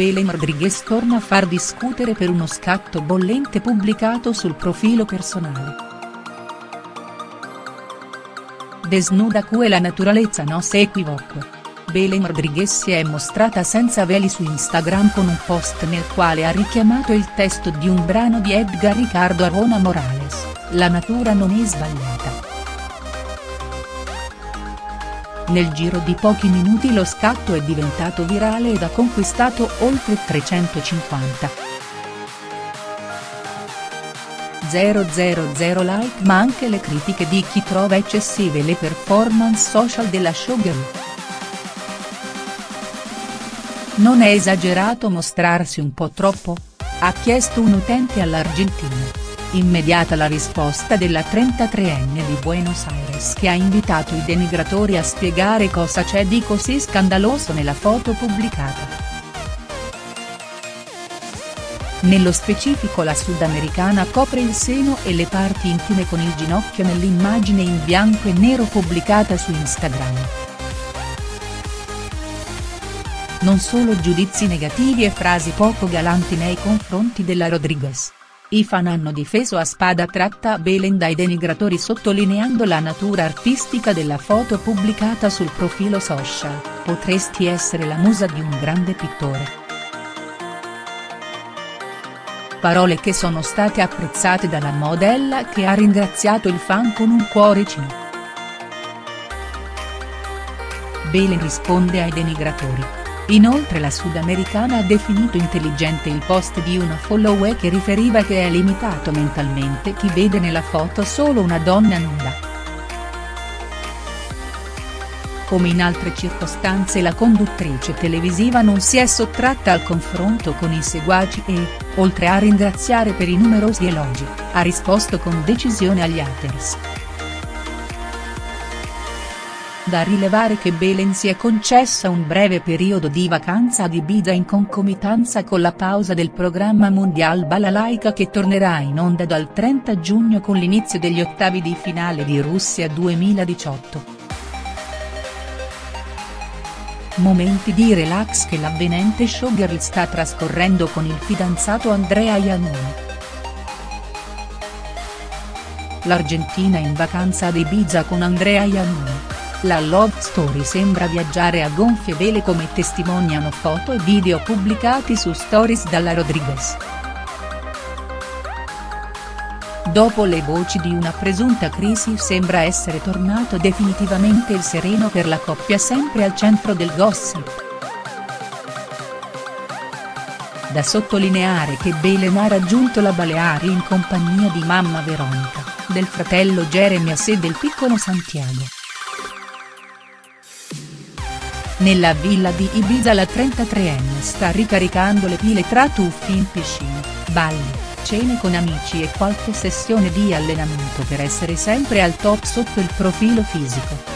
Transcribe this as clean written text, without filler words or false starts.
Belen Rodriguez torna a far discutere per uno scatto bollente pubblicato sul profilo personale. Desnuda que la naturalezza no se equivoque. Belen Rodriguez si è mostrata senza veli su Instagram con un post nel quale ha richiamato il testo di un brano di Edgar Ricardo Arjona Morales, "La natura non è sbagliata". Nel giro di pochi minuti lo scatto è diventato virale ed ha conquistato oltre 350.000 like, ma anche le critiche di chi trova eccessive le performance social della showgirl. Non è esagerato mostrarsi un po' troppo? Ha chiesto un utente all'Argentina. Immediata la risposta della 33enne di Buenos Aires, che ha invitato i denigratori a spiegare cosa c'è di così scandaloso nella foto pubblicata. Nello specifico la sudamericana copre il seno e le parti intime con il ginocchio nell'immagine in bianco e nero pubblicata su Instagram. Non solo giudizi negativi e frasi poco galanti nei confronti della Rodriguez. I fan hanno difeso a spada tratta Belen dai denigratori sottolineando la natura artistica della foto pubblicata sul profilo social, "Potresti essere la musa di un grande pittore". Parole che sono state apprezzate dalla modella, che ha ringraziato il fan con un cuoricino. Belen risponde ai denigratori. Inoltre la sudamericana ha definito intelligente il post di una follower che riferiva che è limitato mentalmente chi vede nella foto solo una donna nuda. Come in altre circostanze la conduttrice televisiva non si è sottratta al confronto con i seguaci e, oltre a ringraziare per i numerosi elogi, ha risposto con decisione agli haters. Da rilevare che Belen si è concessa un breve periodo di vacanza ad Ibiza in concomitanza con la pausa del programma Mundial Balalaika, che tornerà in onda dal 30 giugno con l'inizio degli ottavi di finale di Russia 2018. Momenti di relax che l'avvenente showgirl sta trascorrendo con il fidanzato Andrea Iannone. L'Argentina in vacanza ad Ibiza con Andrea Iannone. La love story sembra viaggiare a gonfie vele, come testimoniano foto e video pubblicati su stories dalla Rodriguez. Dopo le voci di una presunta crisi sembra essere tornato definitivamente il sereno per la coppia, sempre al centro del gossip. Da sottolineare che Belen ha raggiunto la Baleari in compagnia di mamma Veronica, del fratello Jeremias e del piccolo Santiago. Nella villa di Ibiza la 33enne sta ricaricando le pile tra tuffi in piscina, balli, cene con amici e qualche sessione di allenamento per essere sempre al top sotto il profilo fisico.